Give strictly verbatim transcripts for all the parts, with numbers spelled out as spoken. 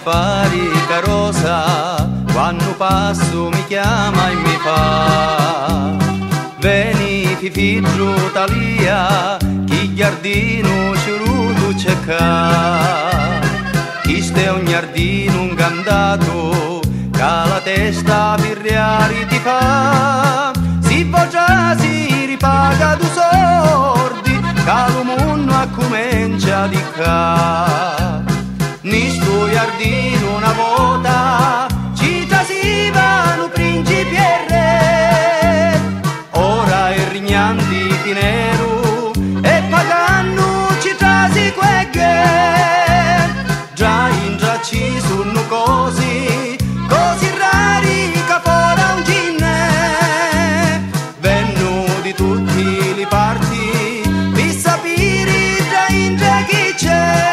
affari carosa, quando passo mi chiama e mi fa: veni figlio Talia, chi giardino ciuruto cerca. Questo è un giardino un candato, che la testa per reali ti fa. Si già si ripaga du sordi, che lo mondo comincia di ca. Nisto giardino una volta ci trasivano principi e re. Ora è rignanti di nero e pagano ci trasi queghe. Già in già ci sono così, così rari che fora un ginne. Venno di tutti i parti, per sapere già in già chi c'è.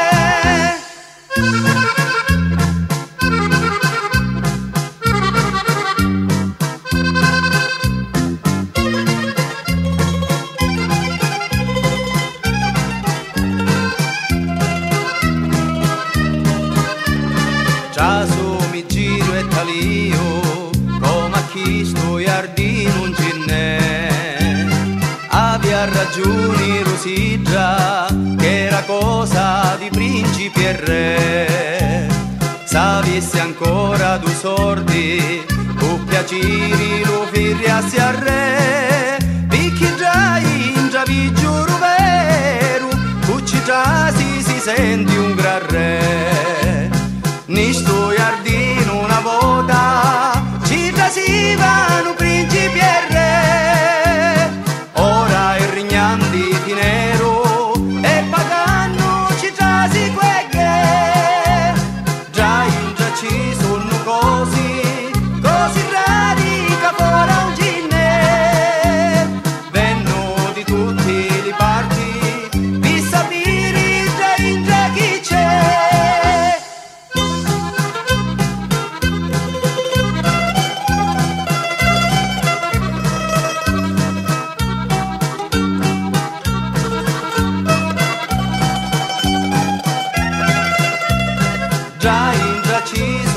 Giaso mi giro e talio, come a chi sto giardino non ce n'è. Abbia ragione Rosiggia, che era cosa di principi e re. S'avesse ancora due sordi, con piaceri lo firriassi al re. Picchi già in già vi giuro vero, cucci già si, si senti un gran re. Nisto giardino una volta ci trasivano principi e re. Ora è rignanti di nero e pagano ci trasi queghe. Già in già ci sono così, così rari che fora un ginne. Venno di tutti i parti, per sapere già in già chi c'è. Già in già ci